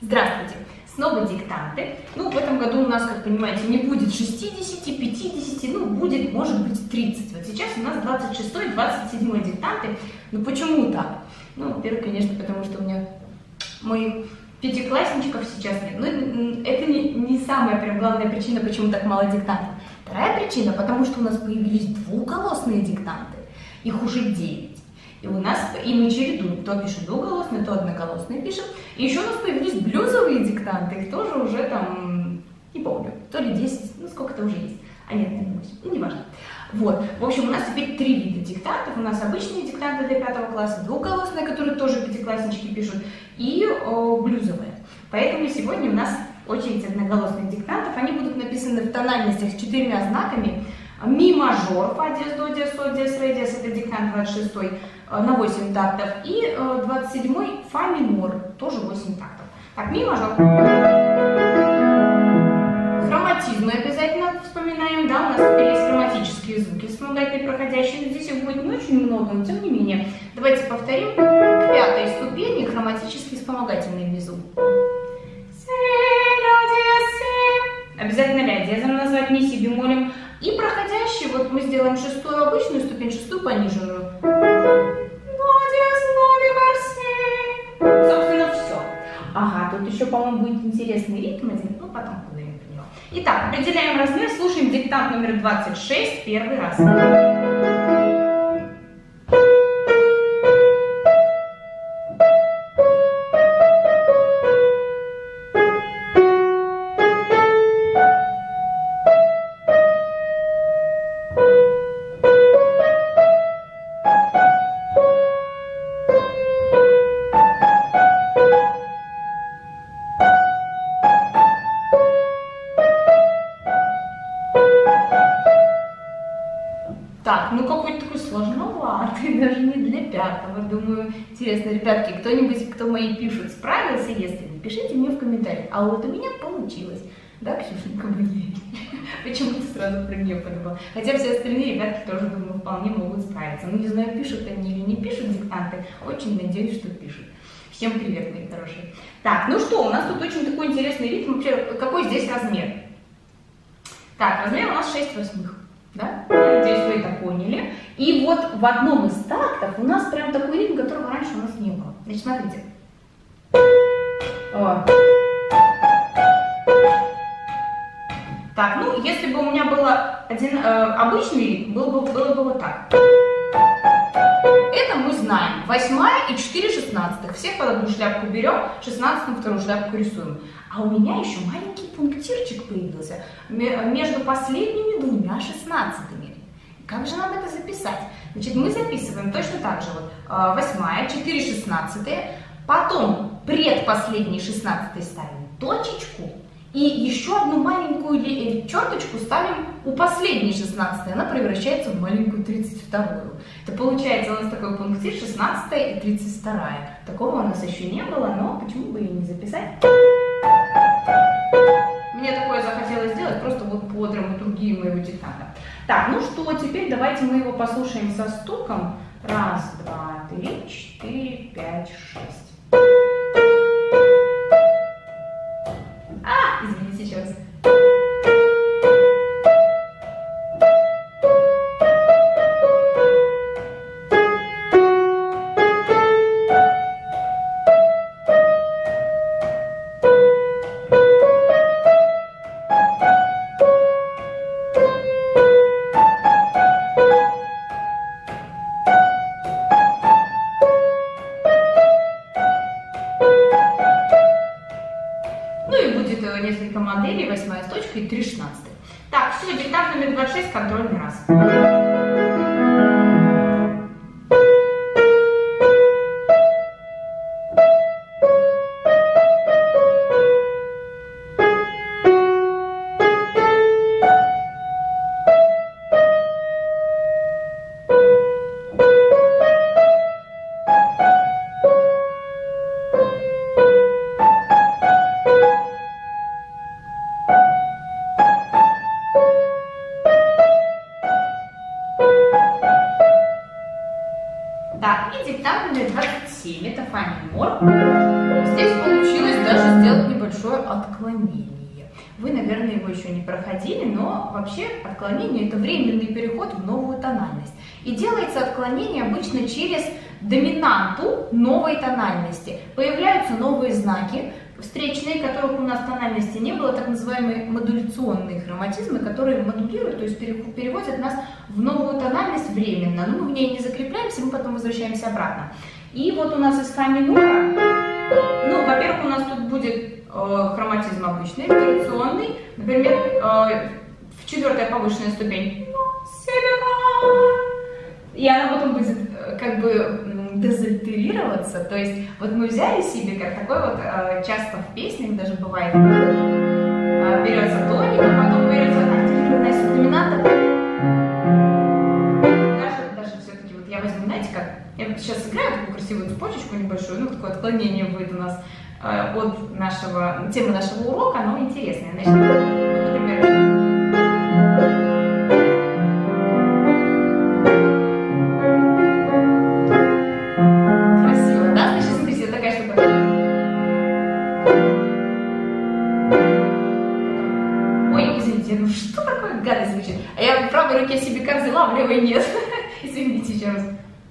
Здравствуйте! Снова диктанты. Ну, в этом году у нас, как понимаете, не будет 60, 50, ну, будет, может быть, 30. Вот сейчас у нас 26-й, 27-й диктанты. Ну, почему так? Ну, во-первых, конечно, потому что у меня моих пятиклассничков сейчас нет. Но это не самая прям главная причина, почему так мало диктантов. Вторая причина, потому что у нас появились двуголосные диктанты. Их уже 9. И мы чередуем, то пишет двуголосные, то одноголосные пишем. И еще у нас появились блюзовые диктанты, их тоже уже там, не помню, то ли 10, ну сколько-то уже есть. А нет, не 8, ну не важно. Вот, в общем, у нас теперь 3 вида диктантов. У нас обычные диктанты для 5 класса, двуголосные, которые тоже пятикласснички пишут, и блюзовые. Поэтому сегодня у нас очередь одноголосных диктантов. Они будут написаны в тональностях с 4 знаками. Ми мажор, фа диез, до диез, соль диез, ре диез, это диктант 26 на 8 тактов, и 27 фа минор, тоже 8 тактов. Так, ми мажор. Хроматизмы обязательно вспоминаем, да, у нас теперь есть хроматические звуки вспомогательные проходящие, здесь их будет не очень много, но тем не менее. Давайте повторим к 5-й ступени хроматический вспомогательный внизу. Обязательно ля диезом назвать, ми си бемолем. И проходящий, вот мы сделаем 6-ю обычную ступень, 6-ю пониженную. Собственно, все. Ага, тут еще, по-моему, будет интересный ритм один, ну потом поговорим про него. Итак, определяем размер, слушаем диктант номер 26, первый раз. Так, ну какой-то такой сложноватый, даже не для 5-го. Думаю, интересно, ребятки, кто-нибудь, кто мои пишут, справился? Если не, пишите мне в комментариях. А вот у меня получилось. Да, Ксюшенька, мне? Почему-то сразу про нее подумала. Хотя все остальные ребятки тоже, думаю, вполне могут справиться. Ну, не знаю, пишут они или не пишут диктанты. Очень надеюсь, что пишут. Всем привет, мои хорошие. Так, ну что, у нас тут очень такой интересный ритм. Вообще, какой здесь размер? Так, размер у нас 6/8. Да? Я надеюсь, вы это поняли. И вот в одном из тактов у нас прям такой ритм, которого раньше у нас не было. Значит, смотрите. О. Так, ну, если бы у меня был один обычный ритм, было бы вот так. Это мы знаем. 8-я и 4/16. Всех под одну шляпку берем, 16-м вторую шляпку рисуем. А у меня еще маленький пунктирчик появился между последними 2 16-ми. Как же нам это записать? Значит, мы записываем точно так же. Вот 8-я, 4/16, потом предпоследний 16-й ставим точечку, и еще одну маленькую черточку ставим у последней 16-й, она превращается в маленькую 32-ю. Это получается у нас такой пунктир 16-я и 32-я. Такого у нас еще не было, но почему бы и не записать? Мне такое захотелось сделать просто вот по драматургии моего диктанта. Так, ну что, теперь давайте мы его послушаем со стуком. 1, 2, 3, 4, 5, 6. Извините, еще раз. Несколько моделей, 8-я с точкой и 3/16. Так, все, диктант номер 26, контрольный раз. Так, и диктант номер 27, это фа минор. Здесь получилось даже сделать небольшое отклонение. Вы, наверное, его еще не проходили, но вообще отклонение – это временный переход в новую тональность. И делается отклонение обычно через доминанту новой тональности. Появляются новые знаки встречные, которых у нас в тональности не было, так называемые модуляционные хроматизмы, которые модулируют, то есть переводят нас в новую тональность временно. Но мы в ней не закрепляемся, мы потом возвращаемся обратно. И вот у нас из фа минора, ну, во-первых, у нас тут будет хроматизм обычный, вариационный, например, в четвертая повышенная ступень, и она потом будет как бы дезальтерироваться, то есть вот мы взяли си бемоль, такой вот часто в песнях даже бывает, берется тоник, а потом берется активированная субдоминанта, даже все-таки вот я возьму, знаете как, я сейчас сыграю такую красивую цепочечку небольшую, ну такое отклонение будет у нас от темы нашего урока, но интересное. Значит, вот, например, красиво, да? Значит, смотрите, такая штука. Ой, извините, ну что такое гадость звучит? А я в правой руке си бемоль взяла, в левой нет. Извините еще раз.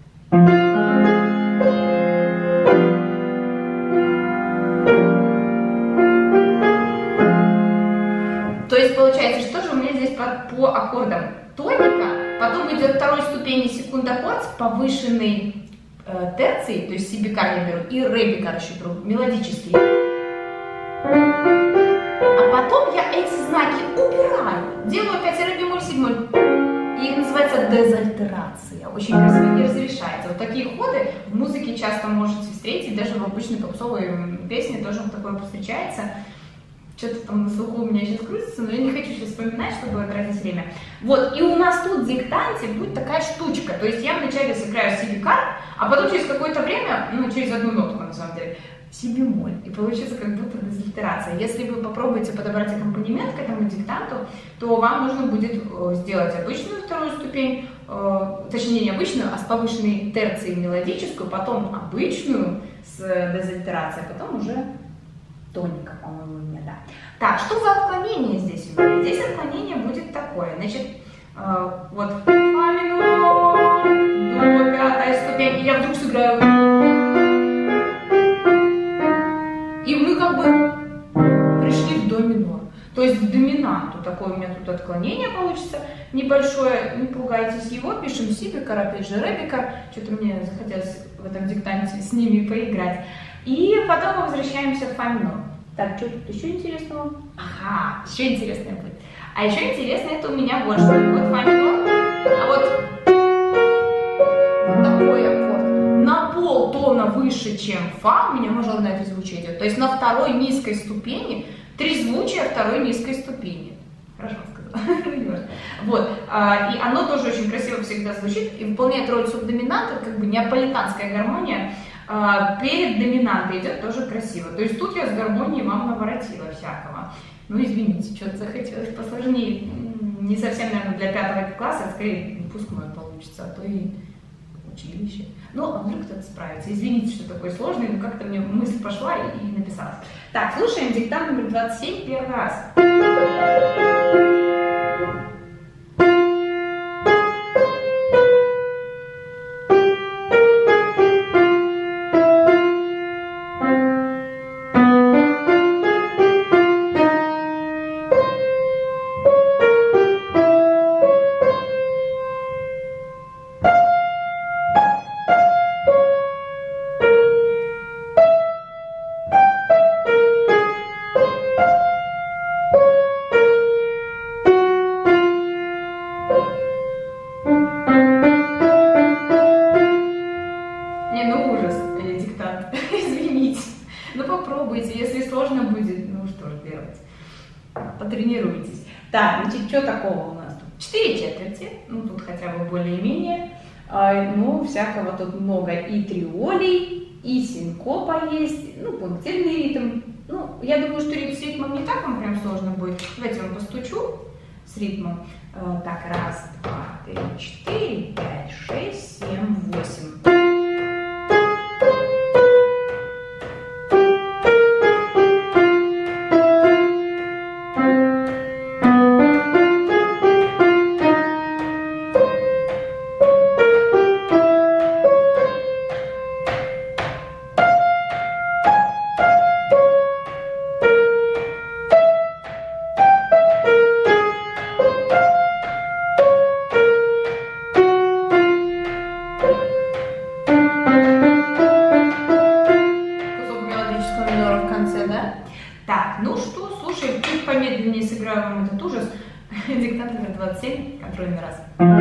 То есть получается, что же у меня здесь по аккордам? Тоника, потом идет второй ступени секунд-аккорд с повышенной терцией, то есть си бемоль я беру, и ре бемоль еще беру, мелодический. А потом я эти знаки убираю, делаю опять ре бемоль, си бемоль. И их называется дезальтерация. Очень красиво не разрешается. Вот такие ходы в музыке часто можете встретить, даже в обычной попсовой песне тоже такое встречается. Что-то там на слуху у меня сейчас крутится, но я не хочу сейчас вспоминать, чтобы тратить время. Вот, и у нас тут в диктанте будет такая штучка. То есть я вначале сыграю си бемоль, а потом через какое-то время, ну, через одну нотку на самом деле, си бемоль. И получится как будто дезальтерация. Если вы попробуете подобрать аккомпанемент к этому диктанту, то вам нужно будет сделать обычную вторую ступень, точнее не обычную, а с повышенной терцией мелодическую, потом обычную с дезальтерацией, а потом уже тоника, по-моему, у меня, да. Так, что за отклонение здесь у меня? Здесь отклонение будет такое. Значит, вот фа минор, до пятая ступень, и я вдруг сыграю. И мы как бы пришли в до минор. То есть в доминанту. Такое у меня тут отклонение получится небольшое. Не пугайтесь его. Пишем си бемоль, опять же ре бемоль. Что-то мне захотелось в этом диктанте с ними поиграть. И потом мы возвращаемся в фа минор. Так, что тут еще интересного? Ага, еще интересное будет. А еще интересное это у меня вот что. Вот фа минор, а вот такой аккорд. На полтона выше, чем фа, у меня мажорное трезвучие идет. То есть на второй низкой ступени трезвучие второй низкой ступени. Хорошо сказала. Вот. И оно тоже очень красиво всегда звучит и выполняет роль субдоминанта, как бы неаполитанская гармония. Перед доминантой идет тоже красиво. То есть тут я с гармонией вам наворотила всякого. Ну, извините, что-то захотелось посложнее. Не совсем, наверное, для 5 класса, а скорее выпускной получится, а то и училище. Ну, а вдруг кто-то справится. Извините, что такой сложный, но как-то мне мысль пошла и написалась. Так, слушаем диктант номер 27 первый раз. Потренируйтесь. Так, значит, что такого у нас тут? 4 четверти, ну тут хотя бы более-менее, ну всякого тут много и триолей, и синкопа есть, ну пунктирный ритм. Ну, я думаю, что с ритмом не так вам прям сложно будет. Давайте я вам постучу с ритмом. Так, раз, два, три, 4, 5, 6, 7, 8. fa минора в конце, да? Так, ну что, слушай, чуть помедленнее сыграю вам этот ужас. Диктант номер 27, контрольный раз.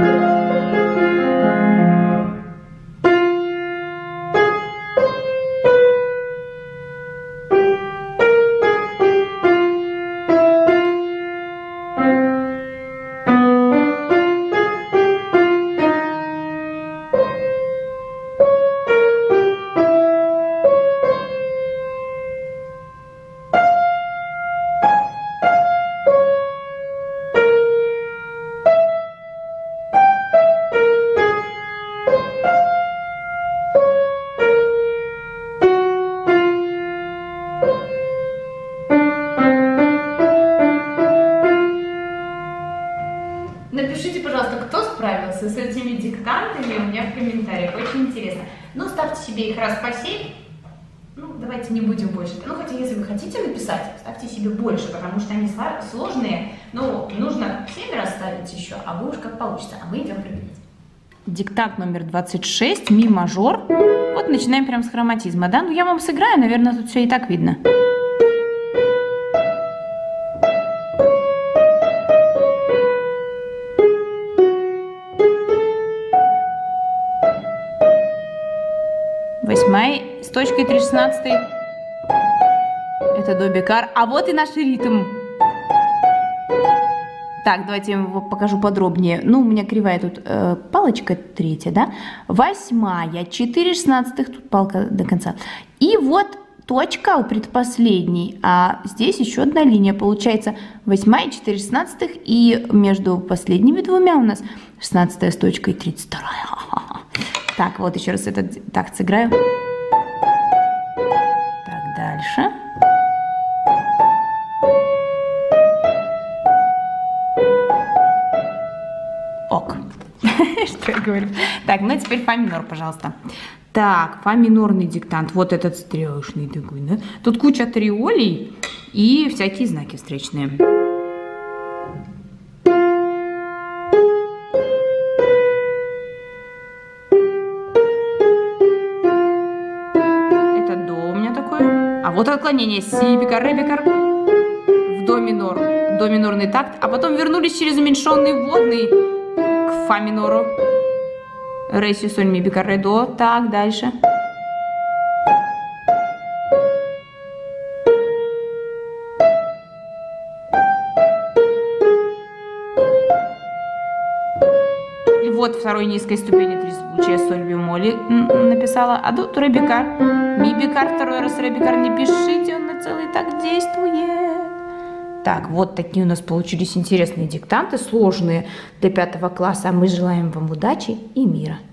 Напишите, пожалуйста, кто справился с этими диктантами у меня в комментариях. Очень интересно. Ну, ставьте себе их раз по 7. Ну, давайте не будем больше. Ну, хотя, если вы хотите написать, ставьте себе больше, потому что они сложные. Но нужно 7 раз ставить еще, а вы уж как получится. А мы идем проверять. Диктант номер 26, ми мажор. Вот начинаем прямо с хроматизма, да? Ну, я вам сыграю, наверное, тут все и так видно. Восьмая с точкой 3/16. Это до бикар. А вот и наш ритм. Так, давайте я его покажу подробнее. Ну, у меня кривая тут палочка третья, да? Восьмая, 4/16, тут палка до конца. И вот точка у предпоследней. А здесь еще одна линия. Получается восьмая, 4/16. И между последними двумя у нас 16 с точкой 32. Так, вот еще раз этот такт сыграю. Так, дальше. Ок. Что я говорю? Так, ну теперь фа минор, пожалуйста. Так, фа минорный диктант. Вот этот стрелочный такой, да? Тут куча триолей и всякие знаки встречные. А вот отклонение си бикар, ре бикар в до минор, до минорный такт, а потом вернулись через уменьшенный вводный к фа минору, ре си соль ми бикар ре до, так дальше. И вот второй низкой ступени трезвучие соль бемоли написала, а тут ре бикар. Ми бикар, второй раз ре бикар, не пишите, он на целый так действует. Так, вот такие у нас получились интересные диктанты, сложные для 5 класса. Мы желаем вам удачи и мира.